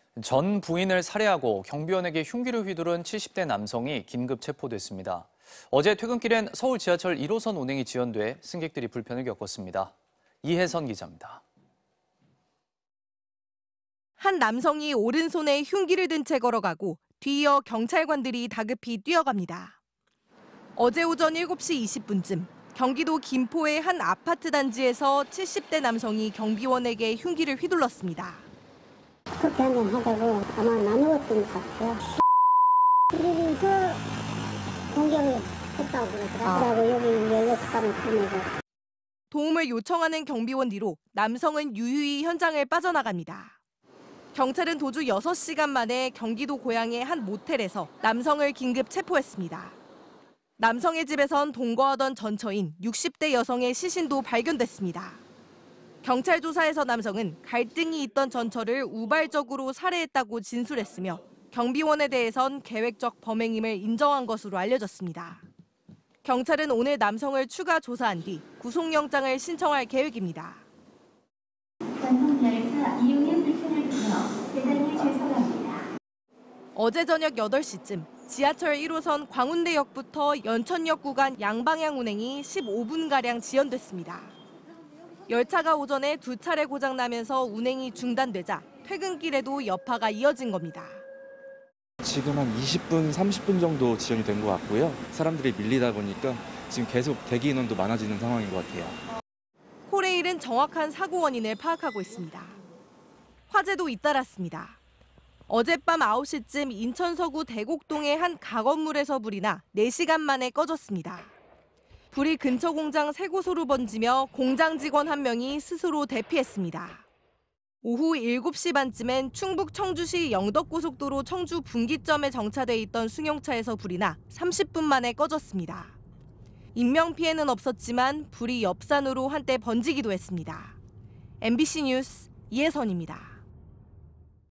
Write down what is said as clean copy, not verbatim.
전 부인을 살해하고 경비원에게 흉기를 휘두른 70대 남성이 긴급 체포됐습니다. 어제 퇴근길엔 서울 지하철 1호선 운행이 지연돼 승객들이 불편을 겪었습니다. 이혜선 기자입니다. 한 남성이 오른손에 흉기를 든 채 걸어가고 뒤이어 경찰관들이 다급히 뛰어갑니다. 어제 오전 7시 20분쯤 경기도 김포의 한 아파트 단지에서 70대 남성이 경비원에게 흉기를 휘둘렀습니다. 커피 한잔 하자고 아마 나누었던 것 같아요. 그래서 공격을 했다고 그러더라고요. 여기 16가면 보내고. 도움을 요청하는 경비원 뒤로 남성은 유유히 현장을 빠져나갑니다. 경찰은 도주 6시간 만에 경기도 고양의 한 모텔에서 남성을 긴급 체포했습니다. 남성의 집에선 동거하던 전처인 60대 여성의 시신도 발견됐습니다. 경찰 조사에서 남성은 갈등이 있던 전처를 우발적으로 살해했다고 진술했으며 경비원에 대해선 계획적 범행임을 인정한 것으로 알려졌습니다. 경찰은 오늘 남성을 추가 조사한 뒤 구속영장을 신청할 계획입니다. 전송열차 이용에 불편을 주셔 대단히 죄송합니다. 어제 저녁 8시쯤 지하철 1호선 광운대역부터 연천역 구간 양방향 운행이 15분가량 지연됐습니다. 열차가 오전에 2차례 고장나면서 운행이 중단되자 퇴근길에도 여파가 이어진 겁니다. 지금 한 20분, 30분 정도 지연이 된 것 같고요. 사람들이 밀리다 보니까 지금 계속 대기 인원도 많아지는 상황인 것 같아요. 코레일은 정확한 사고 원인을 파악하고 있습니다. 화재도 잇따랐습니다. 어젯밤 9시쯤 인천 서구 대곡동의 한 가건물에서 불이 나 4시간 만에 꺼졌습니다. 불이 근처 공장 3곳으로 번지며 공장 직원 1명이 스스로 대피했습니다. 오후 7시 반쯤엔 충북 청주시 영덕고속도로 청주 분기점에 정차돼 있던 승용차에서 불이 나 30분 만에 꺼졌습니다. 인명피해는 없었지만 불이 옆산으로 한때 번지기도 했습니다. MBC 뉴스 이혜선입니다.